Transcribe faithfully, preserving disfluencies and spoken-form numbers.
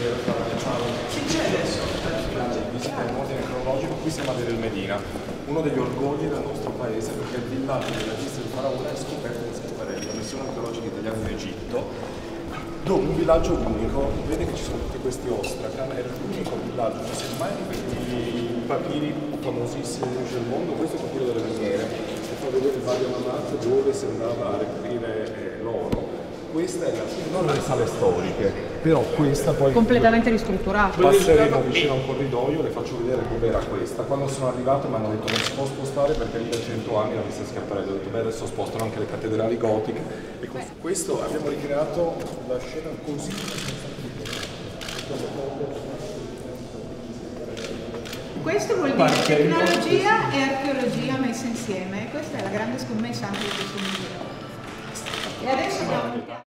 per fare Che c'è adesso? Visita in ordine cronologico, qui siamo a Deir el Medina, uno degli orgogli del nostro paese, perché il villaggio della vista del faraone è scoperto da Schiaparelli, la missione archeologica italiana in Egitto, dove un villaggio unico, vede che ci sono tutti questi ostracan, era l'unico villaggio, non si è mai i papiri famosissimi del mondo, questo è quello delle miniere, che fa vedere il Valle Mamaz dove si andava a reperire eh, l'oro. Questa è la, non le sale storiche, però questa poi completamente ristrutturata. Passeremo vicino a un corridoio, le faccio vedere dove era questa. Quando sono arrivato mi hanno detto non si può spostare perché lì da cento anni la vista Schiaparelli. Ho detto beh adesso spostano anche le cattedrali gotiche. E con questo abbiamo ricreato la scena così. Questo vuol dire tecnologia e archeologia messe insieme. Questa è la grande scommessa anche di questo museo. E adesso abbiamo